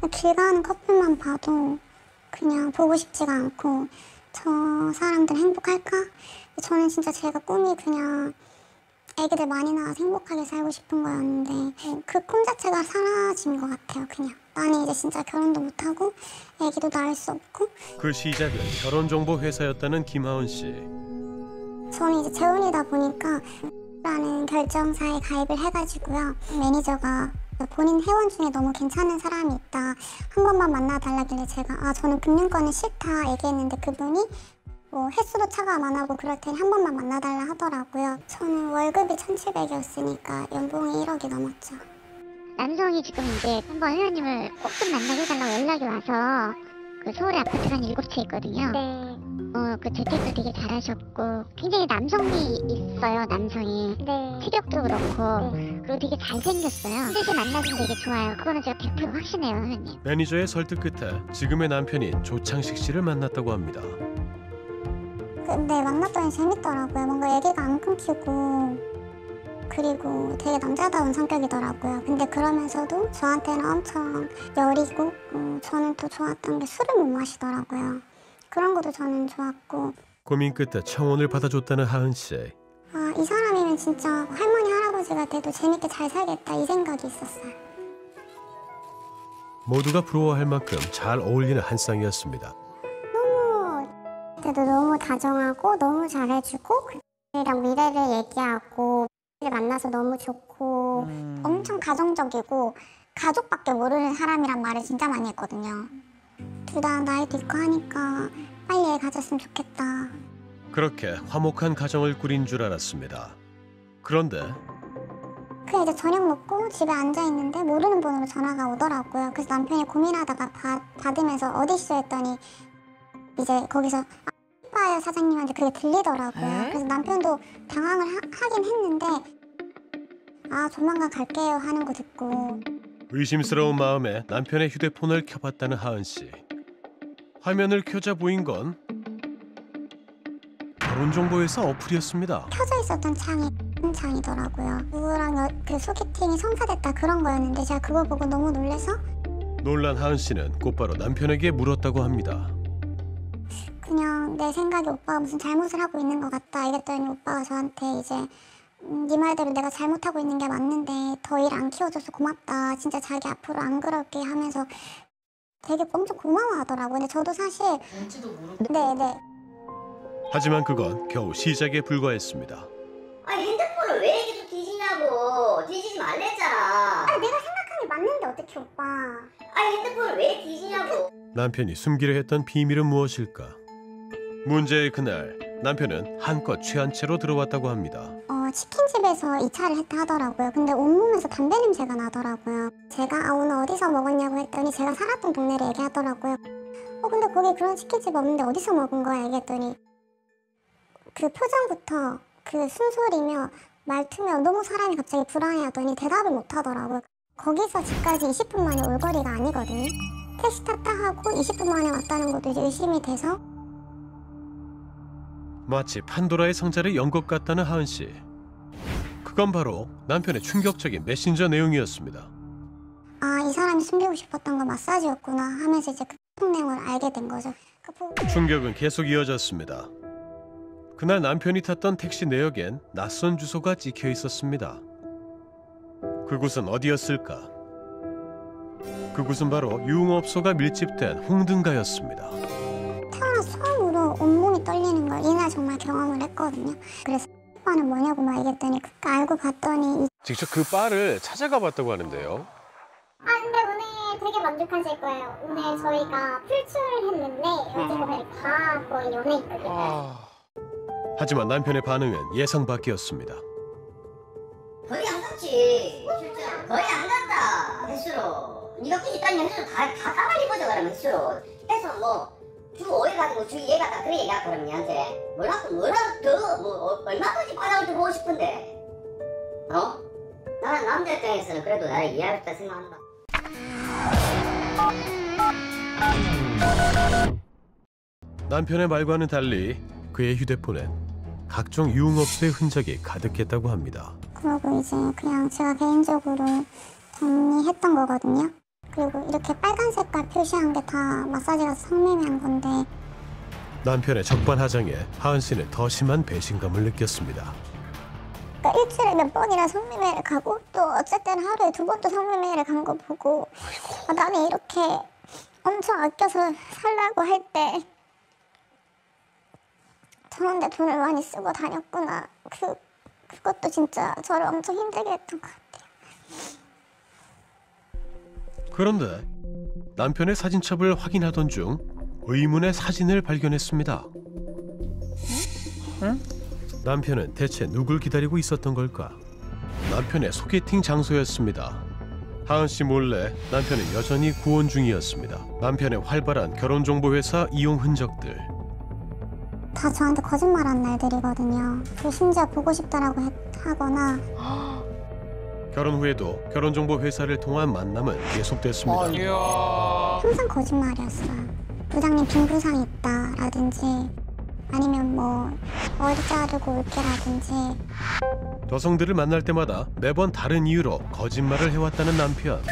길 가는 커플만 봐도 그냥 보고 싶지가 않고 저 사람들 행복할까? 저는 진짜 제가 꿈이 그냥 애기들 많이 낳아서 행복하게 살고 싶은 거였는데 그 꿈 자체가 사라진 것 같아요. 그냥 나는 이제 진짜 결혼도 못하고 애기도 낳을 수 없고. 그 시작은 결혼정보 회사였다는 김하은 씨. 저는 이제 재혼이다 보니까 라는 결정사에 가입을 해가지고요. 매니저가 본인 회원 중에 너무 괜찮은 사람이 있다. 한 번만 만나달라길래 제가 저는 금융권은 싫다 얘기했는데 그분이 뭐 횟수도 차감 안 하고 그럴 테니 한 번만 만나달라 하더라고요. 저는 월급이 1,700이었으니까 연봉이 1억이 넘었죠. 남성이 지금 이제 한번 회원님을 꼭 좀 만나게 해달라고 연락이 와서 그 서울에 아파트가 한 7채 있거든요. 네. 그 재테크도 되게 잘하셨고 굉장히 남성미 있어요. 남성이. 네. 체격도 그렇고 네. 그리고 되게 잘생겼어요. 힘들게 만나긴 되게 좋아요. 그거는 제가 100% 확신해요, 회원님. 매니저의 설득 끝에 지금의 남편인 조창식 씨를 만났다고 합니다. 근데 만났더니 재밌더라고요. 뭔가 얘기가 안 끊기고 그리고 되게 남자다운 성격이더라고요. 근데 그러면서도 저한테는 엄청 여리고 저는 또 좋았던 게 술을 못 마시더라고요. 그런 것도 저는 좋았고. 고민 끝에 청혼을 받아줬다는 하은 씨. 이 사람이면 진짜 할머니 할아버지가 돼도 재밌게 잘 살겠다 이 생각이 있었어요. 모두가 부러워할 만큼 잘 어울리는 한 쌍이었습니다. 그때도 너무 다정하고 너무 잘해주고 그랑 미래를 얘기하고 만나서 너무 좋고 엄청 가정적이고 가족밖에 모르는 사람이란 말을 진짜 많이 했거든요. 둘 다 나이도 있고 하니까 빨리 애 가졌으면 좋겠다. 그렇게 화목한 가정을 꾸린 줄 알았습니다. 그런데 그냥 이제 저녁 먹고 집에 앉아있는데 모르는 번호로 전화가 오더라고요. 그래서 남편이 고민하다가 받으면서 어디시죠 했더니 이제 거기서 빠요 사장님한테 그게 들리더라고요. 그래서 남편도 당황을 하긴 했는데 조만간 갈게요 하는 거 듣고 의심스러운 마음에 남편의 휴대폰을 켜봤다는 하은 씨. 화면을 켜자 보인 건 결혼정보회사 어플이었습니다. 켜져 있었던 창이 큰 창이더라고요. 누구랑 그 소개팅이 성사됐다 그런 거였는데 제가 그거 보고 너무 놀라서 놀란 하은 씨는 곧바로 남편에게 물었다고 합니다. 그냥 내 생각에 오빠가 무슨 잘못을 하고 있는 것 같다 이랬더니 오빠가 저한테 이제 네 말대로 내가 잘못하고 있는 게 맞는데 더 일 안 키워줘서 고맙다. 진짜 자기 앞으로 안 그럴게 하면서 되게 엄청 고마워하더라고요. 근데 저도 사실 네네. 하지만 그건 겨우 시작에 불과했습니다. 핸드폰을 왜 계속 뒤지냐고. 뒤지지 말랬잖아. 내가 생각한 게 맞는데 어떻게 오빠. 핸드폰을 왜 뒤지냐고. 남편이 숨기려 했던 비밀은 무엇일까? 문제의 그날 남편은 한껏 취한 채로 들어왔다고 합니다. 치킨집에서 2차를 했다 하더라고요. 근데 온몸에서 담배 냄새가 나더라고요. 제가 오늘 어디서 먹었냐고 했더니 제가 살았던 동네를 얘기하더라고요. 근데 거기 그런 치킨집 없는데 어디서 먹은 거야 얘기했더니 그 표정부터 그 숨소리며 말투며 너무 사람이 갑자기 불안해하더니 대답을 못 하더라고요. 거기서 집까지 20분 만에 올 거리가 아니거든요. 택시 탔다 하고 20분 만에 왔다는 것도 이제 의심이 돼서 마치 판도라의 상자를 연 것 같다는 하은 씨. 그건 바로 남편의 충격적인 메신저 내용이었습니다. 이 사람이 숨기고 싶었던 건 마사지였구나 하면서 이제 그 내용을 알게 된 거죠. 충격은 계속 이어졌습니다. 그날 남편이 탔던 택시 내역엔 낯선 주소가 찍혀 있었습니다. 그곳은 어디였을까? 그곳은 바로 유흥업소가 밀집된 홍등가였습니다. 태어나서 처음으로 온몸이 떨리는 걸 이날 정말 경험을 했거든요. 그래서 오빠는 뭐냐고 막 얘기했더니 알고 봤더니 직접 그 바를 찾아가 봤다고 하는데요. 근데 오늘 되게 만족하실 거예요. 오늘 저희가 풀출을 했는데 여직원들이 다 거의 연애 있거든요. 하지만 남편의 반응은 예상 밖이었습니다. 거의 안 갔지. 실제 거의 안 간다. 횟수로. 네가 굳이 딴 횟수로 다 까발리 보자 그러면 횟수로. 해서 뭐 주 5일 가지고 주 2일 갔다 그래 얘기할 거라면 니한테. 뭐라도 더 얼마까지 빠져올지 보고 싶은데. 나는 남자 입장에서는 그래도 나를 이해하겠다 생각한다. 남편의 말과는 달리 그의 휴대폰엔 각종 유흥업소의 흔적이 가득했다고 합니다. 그러고 이제 그냥 제가 개인적으로 정리했던 거거든요. 그리고 이렇게 빨간 색깔 표시한 게 다 마사지가 성매매한 건데 남편의 적반하장에 하은 씨는 더 심한 배신감을 느꼈습니다. 그러니까 일주일에 몇 번이나 성매매를 가고 또 어쨌든 하루에 2번도 성매매를 간 거 보고 아, 나는 이렇게 엄청 아껴서 살라고 할 때 저런데 돈을 많이 쓰고 다녔구나. 그것도 진짜 저를 엄청 힘들게 했던 것 같아요. 그런데 남편의 사진첩을 확인하던 중 의문의 사진을 발견했습니다. 남편은 대체 누굴 기다리고 있었던 걸까? 남편의 소개팅 장소였습니다. 하은 씨 몰래 남편은 여전히 구원 중이었습니다. 남편의 활발한 결혼정보회사 이용 흔적들. 다 저한테 거짓말한 날들이거든요. 그리고 심지어 보고 싶다라고 하거나 결혼 후에도 결혼정보회사를 통한 만남은 계속됐습니다. 항상 거짓말이었어요. 부장님 빈 부상 있다라든지 아니면 뭐 어디 자르고 올게라든지. 여성들을 만날 때마다 매번 다른 이유로 거짓말을 해왔다는 남편.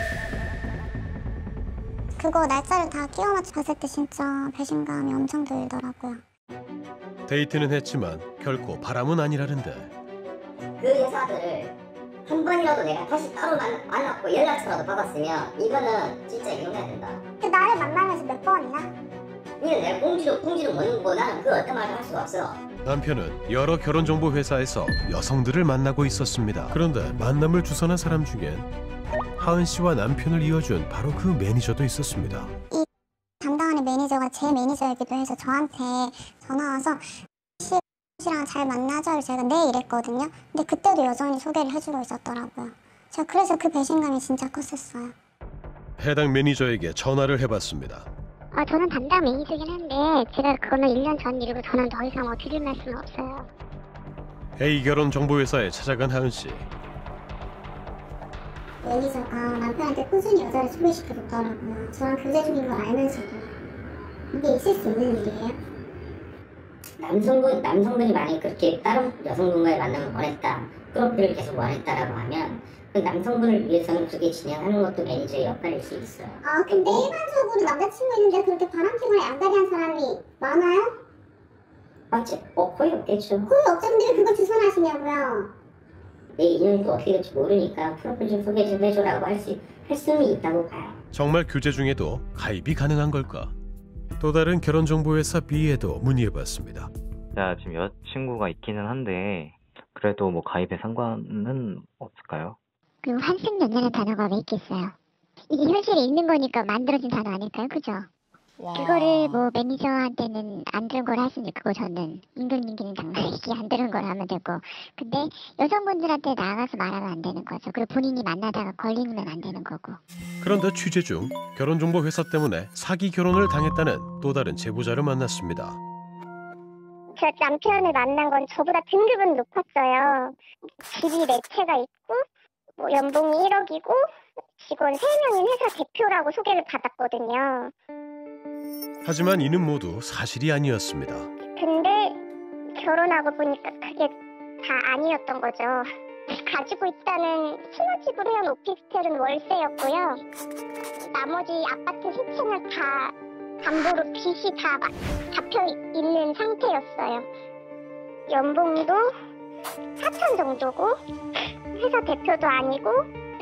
그거 날짜를 다 끼워 맞춰 봤을 때 진짜 배신감이 엄청 들더라고요. 데이트는 했지만 결코 바람은 아니라는데 그 여자들을 한 번이라도 내가 다시 따로 만났고 연락처라도 받았으면 이거는 진짜 이혼해야 된다. 그 나를 만나면서 몇 번이나? 니는 내가 공지도 모르는 거 나는 그 어떤 말을 할 수가 없어. 남편은 여러 결혼정보회사에서 여성들을 만나고 있었습니다. 그런데 만남을 주선한 사람 중엔 하은 씨와 남편을 이어준 바로 그 매니저도 있었습니다. 담당하는 매니저가 제 매니저이기도 해서 저한테 전화 와서 씨랑 잘 만나줘를 제가 네 이랬거든요. 근데 그때도 여전히 소개를 해주고 있었더라고요. 제가 그래서 그 배신감이 진짜 컸었어요. 해당 매니저에게 전화를 해봤습니다. 저는 담당 매니저긴 한데 제가 그거는 1년 전 일이고 저는 더 이상 드릴 말씀은 없어요. A 결혼정보회사에 찾아간 하은 씨. 매니저가 남편한테 꾸준히 여자를 소개시켜줬더라고요. 저랑 교제 중인 걸 알면서도. 이게 있을 수 있는 일이에요? 남성분이 만약에 그렇게 다른 여성분과의 만남을 원했다, 프로필을 계속 원했다라고 하면 그 남성분을 위해서는 그렇게 진행하는 것도 매니저의 역할일 수 있어요. 아 근데 일반적으로 남자친구 있는데 그렇게 바람피거나 양다리한 사람이 많아요? 거의 없겠죠. 거의 없죠. 근데 왜 그걸 주선하시냐고요. 내 인연이 또 어떻게 될지 모르니까 프로필 좀 소개 좀 해줘라고 할 수는 있다고 봐요. 정말 교제 중에도 가입이 가능한 걸까? 또 다른 결혼정보회사 B에도 문의해봤습니다. 자, 지금 여자친구가 있기는 한데 그래도 뭐 가입에 상관은 없을까요? 그리고 환승연애라는 단어가 왜 있겠어요? 이게 현실에 있는 거니까 만들어진 단어 아닐까요? 그죠? 그거를 뭐 매니저한테는 안 들은 걸 할 수는 있고 저는 임금님기는 장난이기 안 들은 걸 하면 되고 근데 여성분들한테 나가서 말하면 안 되는 거죠. 그리고 본인이 만나다가 걸리면 안 되는 거고. 그런데 취재 중 결혼정보회사 때문에 사기 결혼을 당했다는 또 다른 제보자를 만났습니다. 제 남편을 만난 건 저보다 등급은 높았어요. 집이 4채가 있고 뭐 연봉이 1억이고 직원 3명인 회사 대표라고 소개를 받았거든요. 하지만 이는 모두 사실이 아니었습니다. 근데 결혼하고 보니까 그게 다 아니었던 거죠. 가지고 있다는 신혼집으로 한 오피스텔은 월세였고요. 나머지 아파트 3채는 다 담보로 빚이 다 잡혀 있는 상태였어요. 연봉도 4천 정도고 회사 대표도 아니고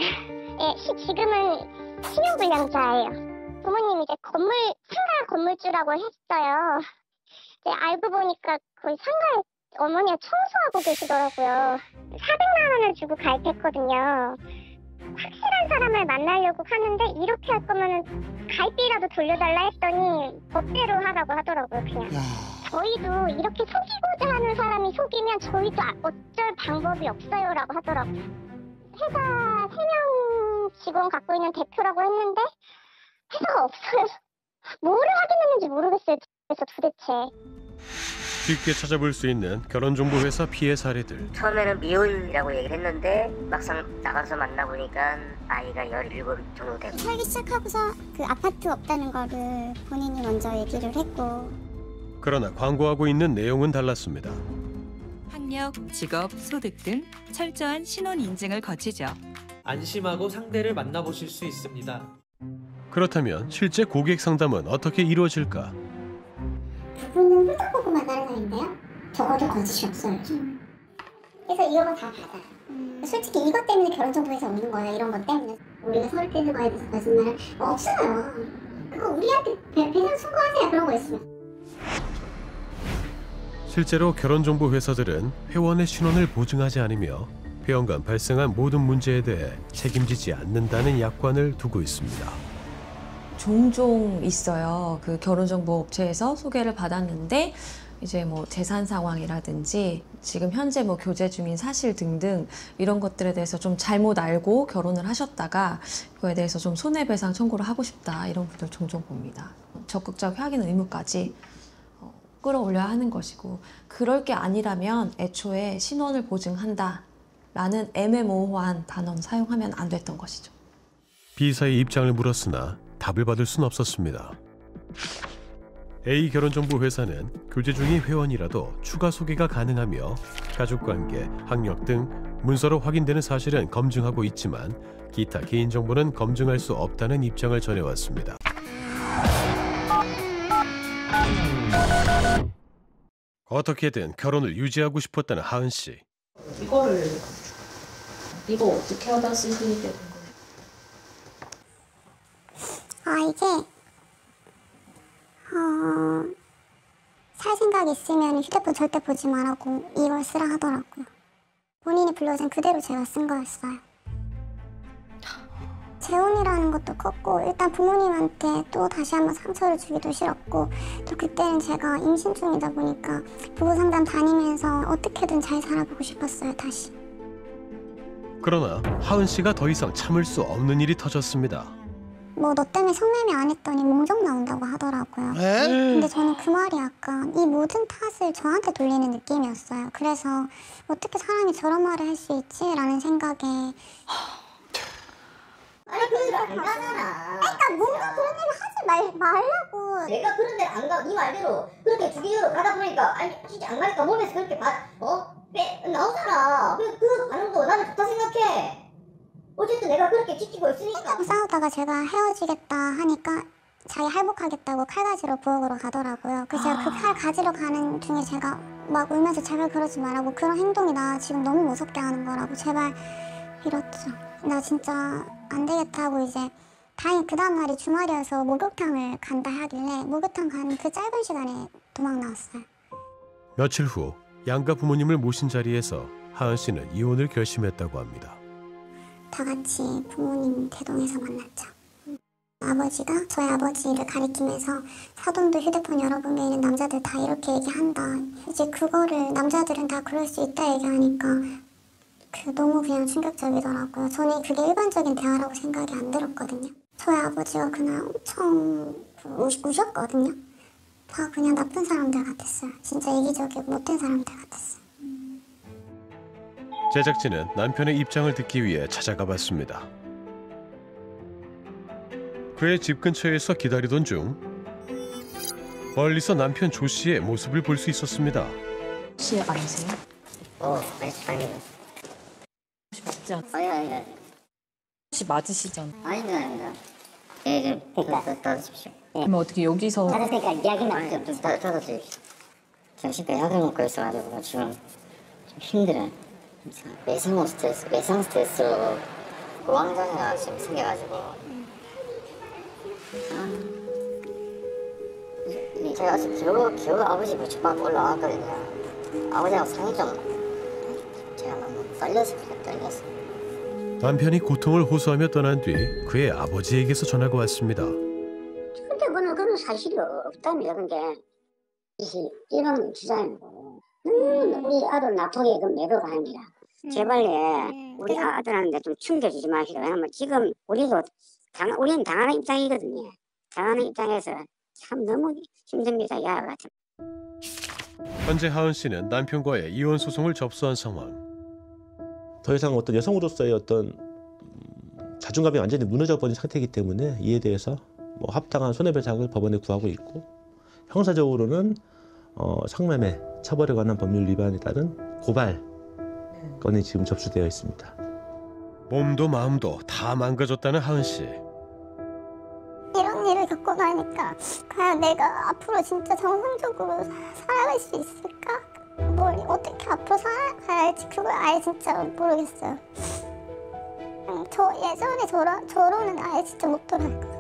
지금은 신용불량자예요. 부모님이 이제 상가 건물주라고 했어요. 이제 알고 보니까 거의 상가에 어머니가 청소하고 계시더라고요. 400만 원을 주고 가입했거든요. 확실한 사람을 만나려고 하는데 이렇게 할 거면은 가입비라도 돌려달라 했더니 법대로 하라고 하더라고요. 그냥. 저희도 이렇게 속이고자 하는 사람이 속이면 저희도 어쩔 방법이 없어요라고 하더라고요. 회사 3명 직원 갖고 있는 대표라고 했는데 회사가 없어요. 뭐를 확인했는지 모르겠어요. 그래서 도대체. 쉽게 찾아볼 수 있는 결혼정보회사 피해 사례들. 처음에는 미혼이라고 얘기를 했는데 막상 나가서 만나보니까 나이가 17 정도 되고 살기 시작하고서 그 아파트 없다는 거를 본인이 먼저 얘기를 했고 그러나 광고하고 있는 내용은 달랐습니다. 학력, 직업, 소득 등 철저한 신원 인증을 거치죠. 안심하고 상대를 만나보실 수 있습니다. 그렇다면 실제 고객 상담은 어떻게 이루어질까? 그분은 후딱보고만 다른 사람인데요? 적어도 거짓이 없어요. 그래서 이런 거 다 받아요. 솔직히 이것 때문에 결혼 정보에서 오는 거예요. 이런 것 때문에. 우리가 서로 떼는 거에 대해서 거짓말은 없어요. 그거 우리한테 배상 신고하세요. 그런 거 있으면. 실제로 결혼정보 회사들은 회원의 신원을 보증하지 않으며 회원 간 발생한 모든 문제에 대해 책임지지 않는다는 약관을 두고 있습니다. 종종 있어요. 그 결혼정보 업체에서 소개를 받았는데 이제 뭐 재산 상황이라든지 지금 현재 뭐 교제 중인 사실 등등 이런 것들에 대해서 좀 잘못 알고 결혼을 하셨다가 그거에 대해서 좀 손해배상 청구를 하고 싶다 이런 분들 종종 봅니다. 적극적 확인 의무까지 끌어올려야 하는 것이고 그럴 게 아니라면 애초에 신원을 보증한다 라는 애매모호한 단어는 사용하면 안 됐던 것이죠. B사의 입장을 물었으나 답을 받을 순 없었습니다. A 결혼정보 회사는 교제 중인 회원이라도 추가 소개가 가능하며 가족관계, 학력 등 문서로 확인되는 사실은 검증하고 있지만 기타 개인정보는 검증할 수 없다는 입장을 전해왔습니다. 어떻게든 결혼을 유지하고 싶었다는 하은 씨. 이거 어떻게 하다 쓰시게 된 거예요? 이게 살 생각 있으면 휴대폰 절대 보지 말라고 이걸 쓰라 하더라고요. 본인이 불러준 그대로 제가 쓴 거였어요. 재혼이라는 것도 컸고 일단 부모님한테 또 다시 한번 상처를 주기도 싫었고 또 그때는 제가 임신 중이다 보니까 부부 상담 다니면서 어떻게든 잘 살아보고 싶었어요. 다시. 그러나 하은 씨가 더 이상 참을 수 없는 일이 터졌습니다. 뭐 너 때문에 성매매 안 했더니 몽정 나온다고 하더라고요. 근데 저는 그 말이 약간 이 모든 탓을 저한테 돌리는 느낌이었어요. 그래서 어떻게 사람이 저런 말을 할 수 있지? 라는 생각에 아니 그런 데안 가잖아. 그러니까 뭔가 그런 일을 하지 말라고. 내가 그런 데를 안 가. 네 말대로 그렇게 주기적으로 가다 보니까 아니 진짜 안 가니까 몸에서 그렇게 나오잖아. 그 반응도 나는 좋다 생각해. 어쨌든 내가 그렇게 지키고 있으니까. 싸우다가 제가 헤어지겠다 하니까 자기 할복하겠다고 칼가지로 부엌으로 가더라고요. 그래서 제가 그 칼 가지러 가는 중에 제가 막 울면서 제발 그러지 말라고 그런 행동이 나 지금 너무 무섭게 하는 거라고 제발 이렇죠. 나 진짜 안 되겠다 하고 이제 다행히 그 다음 날이 주말이어서 목욕탕을 간다 하길래 목욕탕 가는 그 짧은 시간에 도망 나왔어요. 며칠 후 양가 부모님을 모신 자리에서 하은 씨는 이혼을 결심했다고 합니다. 다 같이 부모님 대동에서 만났죠. 아버지가 저희 아버지를 가리키면서 사돈도 휴대폰 여러 번 있는 남자들 다 이렇게 얘기한다. 이제 그거를 남자들은 다 그럴 수 있다 얘기하니까 너무 그냥 충격적이더라고요. 저는 그게 일반적인 대화라고 생각이 안 들었거든요. 저희 아버지가 그날 엄청 우셨거든요. 다 그냥 나쁜 사람들 같았어요. 진짜 이기적이고 못된 사람들 같았어요. 제작진은 남편의 입장을 듣기 위해 찾아가 봤습니다. 그의 집 근처에서 기다리던 중 멀리서 남편 조 씨의 모습을 볼 수 있었습니다. 혹시 아니세요? 아니. 맞지 않아요? 아니. 혹시 맞으시잖아요. 아닙니다. 좀 닫아주십시오. 그럼 어떻게 여기서 닫았으니까 이야기만 좀 닫아주십시오. 지금 집에 약을 먹고 있어가지고 지금 좀 힘들어요. 외상 스트레스로 고황장애가 지금 생겨가지고 제가 지금 겨우 아버지 무척 올라왔거든요. 아버지하고 상이 좀 제가 너무 떨렸어요. 남편이 고통을 호소하며 떠난 뒤 그의 아버지에게서 전화가 왔습니다. 근데 그런 사실이 없답니다. 근데 이런 주장이고 우리 아들 나쁘게 매도가 아니라 제발 우리 아들한테 좀 충겨주지 마시고. 왜냐면 지금 우리는 당하는 입장이거든요. 당하는 입장에서 참 너무 힘듭니다. 야와 같은. 현재 하은 씨는 남편과의 이혼 소송을 접수한 상황. 더 이상 어떤 여성으로서의 어떤 자존감이 완전히 무너져 버린 상태이기 때문에 이에 대해서 뭐 합당한 손해배상을 법원에 구하고 있고 형사적으로는 성매매 처벌에 관한 법률 위반에 따른 고발 건이 지금 접수되어 있습니다. 몸도 마음도 다 망가졌다는 하은 씨. 이런 일을 겪고 나니까 과연 내가 앞으로 진짜 정상적으로 살아갈 수 있을까? 뭘 어떻게 앞으로 살아가야 할지 그걸 아예 진짜 모르겠어요. 저 예전에 저로는 아예 진짜 못 돌아갈 것 같아요.